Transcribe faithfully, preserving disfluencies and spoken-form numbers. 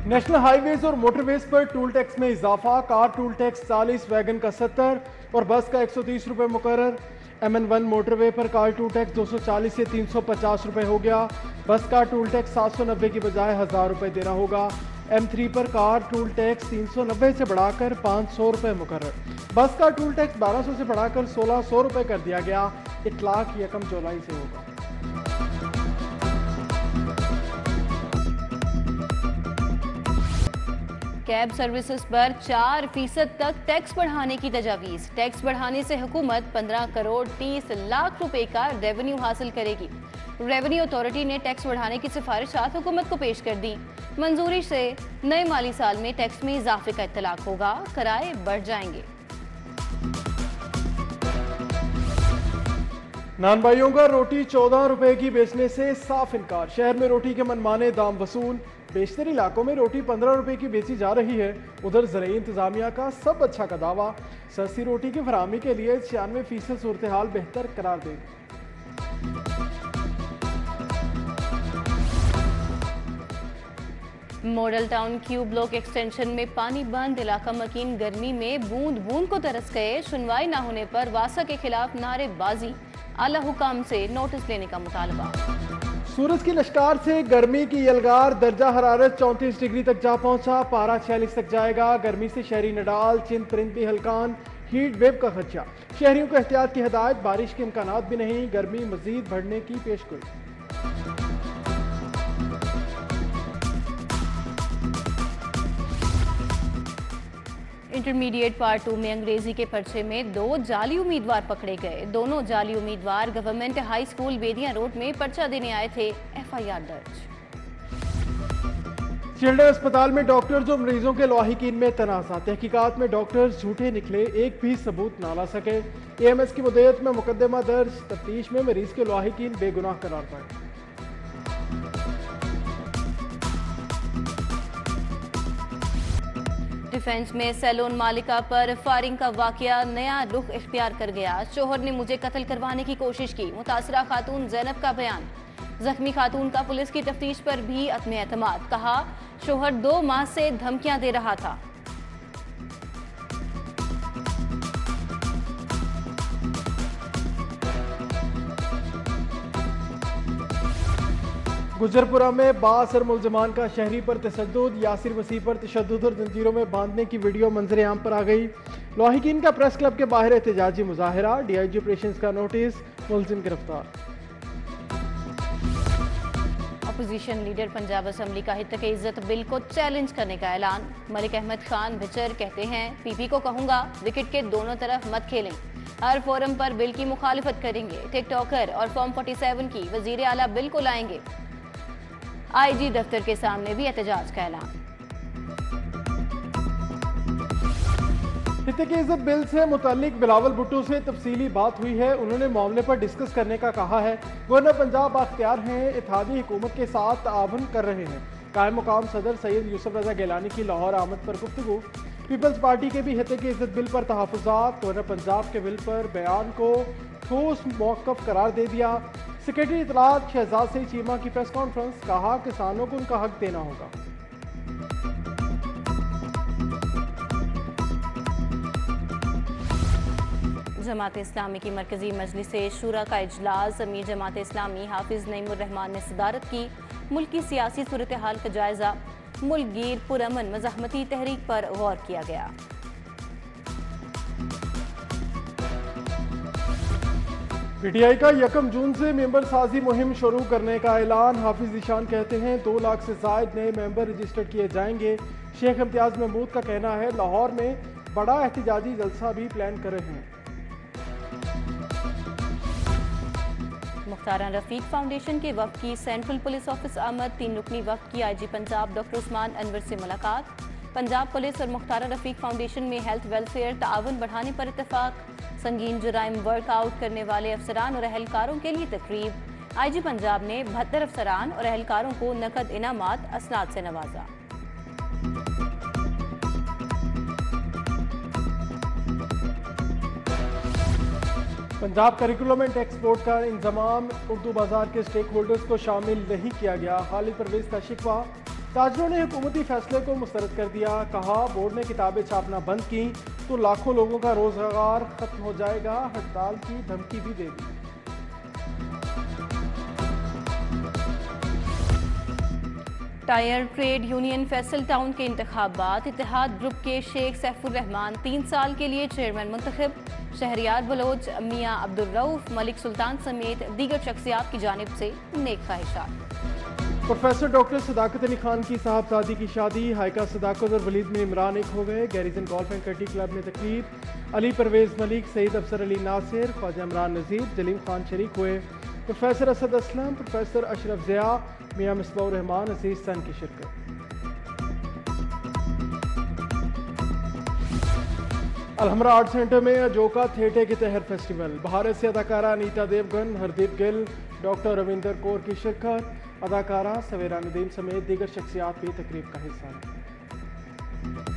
National highways और motorways पर toll tax में इजाफा। कार टूल टैक्स चालीस, वैगन का सत्तर और बस का एक सौ तीस रुपये मुकर्रर। एम एन वन मोटरवे पर कार टूल टैक्स दो सौ चालीस से तीन सौ पचास रुपये हो गया। बस का टूल टैक्स सात सौ नब्बे की बजाय हज़ार रुपये देना होगा। एम थ्री पर कार टूल टैक्स तीन सौ नब्बे से बढ़ाकर पाँच सौ रुपये मुकर्रर। बस का टूल टैक्स बारह सौ से बढ़ाकर सोलह सौ रुपये कर दिया गया। इतलाक यकम जुलाई से होगा। कैब सर्विसेज पर चार फीसद तक टैक्स बढ़ाने की तजावीज़। टैक्स बढ़ाने से हुकूमत पंद्रह करोड़ तीस लाख रुपए का रेवेन्यू हासिल करेगी। रेवेन्यू अथॉरिटी ने टैक्स बढ़ाने की सिफारिशात हुकूमत को पेश कर दी। मंजूरी से नए माली साल में टैक्स में इजाफे का इत्तलाक होगा, किराए बढ़ जाएंगे। नान भाइयों का रोटी चौदह रुपए की बेचने से साफ इनकार। शहर में रोटी के मनमाने दाम वसूल। बेशतर इलाकों में रोटी पंद्रह रुपए की बेची जा रही है। उधर ज़राई इंतजामिया का सब अच्छा का दावा। सस्ती रोटी की फराहमी के लिए छियानवे फीसद सूरत हाल बेहतर करार देगी। Model town Q block extension में पानी बंद। इलाका मकीन गर्मी में बूंद बूंद को तरस गए। सुनवाई न होने पर वासा के खिलाफ नारेबाजी। आला हुकाम से नोटिस लेने का मुतालबा। सूरज की लश्कार से गर्मी की यलगार। दर्जा हरारत चौंतीस डिग्री तक जा पहुंचा। पारा छियालीस तक जाएगा। गर्मी से शहरी नडाल, चिंद, परिंदी, हल्कान, हीट वेव का खदशा। शहरियों को एहतियात की हिदायत। बारिश के इम्कानात भी नहीं। गर्मी मजीद बढ़ने की पेशगोई। इंटरमीडिएट पार्ट टू में अंग्रेजी के पर्चे में दो जाली उम्मीदवार पकड़े गए। दोनों जाली उम्मीदवार government high school Bedia road में पर्चा देने आए थे। एफ आई आर दर्ज। चिल्ड्रन अस्पताल में डॉक्टर्स और मरीजों के लवाहिकीन में तनाज़ा। तहकीकात में डॉक्टर्स झूठे निकले, एक भी सबूत ना ला सके। ए एम एस की मुद्दत में मुकदमा दर्ज। तफ्तीश में मरीज के लवाहिकीन बेगुनाह करार पाए। डिफेंस में सैलून मालिका पर फायरिंग का वाकया नया रुख इख्तियार कर गया। शोहर ने मुझे कत्ल करवाने की कोशिश की। मुतासरा खातून जैनब का बयान। जख्मी खातून का पुलिस की तफ्तीश पर भी अत्मे एतमाद। कहा शोहर दो माह से धमकियां दे रहा था। गुजरपुरा में बासर मुलजमान का शहरी पर तशद्दुद। यासिर वसी पर तशद्दुद और जंजीरों में बांधने की वीडियो मंजर आम पर आ गई। लवाहिकीन का प्रेस क्लब के बाहर एहतजाजी मुजाहरा। डी आई जी ऑपरेशंस का नोटिस। मुलजिम गिरफ्तार। अपोजिशन लीडर पंजाब असम्बली का हित के इज्जत बिल को चैलेंज करने का ऐलान। मलिक अहमद खान भिचर कहते हैं पीपी को कहूंगा विकेट के दोनों तरफ मत खेलें। हर फोरम पर बिल की मुखालिफत करेंगे। टिकटॉकर और फॉर्म फोर्टी सेवन की वजीर आला बिल को लाएंगे। आई जी दफ्तर के सामने भी एहतजाज का ऐलान। हित की इज्जत बिल से मुतालिक बिलावल भुट्टो से तफसीली बात हुई है। उन्होंने मामले पर डिस्कस करने का कहा है। गवर्नर पंजाब बाख्तियार हैं, इत्तेहादी हुकूमत के साथ ताउन कर रहे हैं। कायम मुकाम सदर सैयद यूसुफ रजा गिलानी की लाहौर आमद पर गुफ्तगू। पीपल्स पार्टी के भी हित की इज्जत बिल पर तहफ़्फ़ुज़ात। गवर्नर पंजाब के बिल पर बयान को ठोस मौक़िफ़ करार दे दिया। सेक्रेटरी इत्तलात शहजाद सईद चीमा की प्रेस कॉन्फ्रेंस। कहा किसानों को उनका हक देना होगा। जमात इस्लामी की मरकजी मजलिस शूरा का इजलास। अमीर जमात इस्लामी हाफिज नईमुर रहमान ने सदारत की। मुल्क की सियासी सूरत हाल का जायजा। मुल्क गिर पुरअमन मज़ाहमती तहरीक पर गौर किया गया। पी टी आई का यकम जून से मेंबर साजी मुहिम शुरू करने का ऐलान। हाफिज ईशान कहते हैं दो लाख से जायद नए मेंबर रजिस्टर किए जाएंगे। शेख इम्तियाज महमूद का कहना है लाहौर में बड़ा एहतजाजी जलसा भी प्लान कर रहे हैं। मुख्तार रफीक फाउंडेशन के वफ्द की सेंट्रल पुलिस ऑफिस आमद। तीन रुकनी वफ्द की I G Punjab doctor Usman Anwar से मुलाकात। पंजाब पुलिस और मुख्तार रफीक फाउंडेशन में हेल्थ वेलफेयर ताउन बढ़ाने पर इत्तेफाक। संगीन जुराइम वर्कआउट करने वाले अफसरान और अहलकारों के लिए तकरीब। आई जी पंजाब ने बहत्तर अफसरान और अहलकारों को नकद इनामात असनाद से नवाजा। Punjab curriculum and text board का इंजमाम। उर्दू बाजार के स्टेक होल्डर्स को शामिल नहीं किया गया। खालिद परवेज का शिकवा। ताजरों ने हुकूमती फैसले को मुस्तरद कर दिया। कहा, बोर्ड ने किताबें छापना बंद की तो लाखों लोगों का रोजगार खत्म हो जाएगा। हड़ताल की धमकी भी दे दी। Tyre trade union Faisal town के इंतखाबात। इत्तेहाद ग्रुप के शेख सैफुर रहमान तीन साल के लिए चेयरमैन मुंतखब। शहरियार बलोच, मियाँ अब्दुल रऊफ, मलिक सुल्तान समेत दीगर शख्सियात की जानिब से नेक ख्वाहिशात। प्रोफेसर डॉक्टर सदाकत अली खान की साहबजादी की शादी। हाइका सदाकत और वलीद में इमरान एक हो गए। Garrison golf and country club में तकरीब। अली परवेज मलिक, सईद अफसर अली नासिर, ख्वाजा इमरान नजीर, जलीम खान शरीक हुए। प्रोफेसर असद असलम, प्रोफेसर अशरफ ज़िया, मियाँ मिसबाह रहमान, अजीज सन की शिरकत। अलहमरा आर्ट सेंटर में अजोका थिएटर के तहर फेस्टिवल। भारत से अदाकारा अनीता देवगन, हरदीप गिल, डॉक्टर रविंदर कौर की शिरकत। अदाकारा सवेरा नदीम समेत दीगर शख्सियात भी तकरीब का हिस्सा हैं।